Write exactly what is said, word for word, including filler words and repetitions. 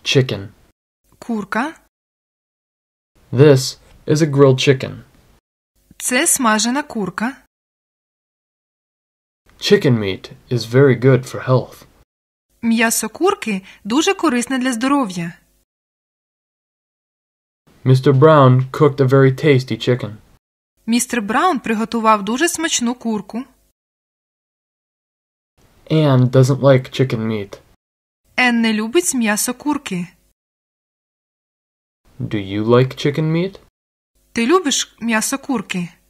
chicken. Курка. This is a grilled chicken. Це смажена курка. Chicken meat is very good for health. М'ясо курки дуже корисне для здоров'я. Mister Brown cooked a very tasty chicken. Містер Браун приготував дуже смачну курку. Anne doesn't like chicken meat. Ен не любить м'ясо курки. Do you like chicken meat? Ти любиш м'ясо курки?